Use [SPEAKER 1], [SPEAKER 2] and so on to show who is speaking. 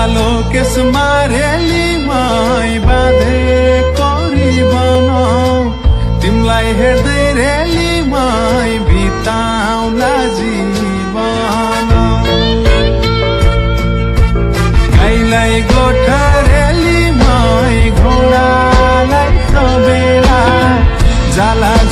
[SPEAKER 1] कालो केसमा रेलीमै बाँधेको रिबन तिमलाई हेर्दै रेलीमै बिताउला जीवन गाईलाई गोठा रेलीमै घोडालाई तबेला जाला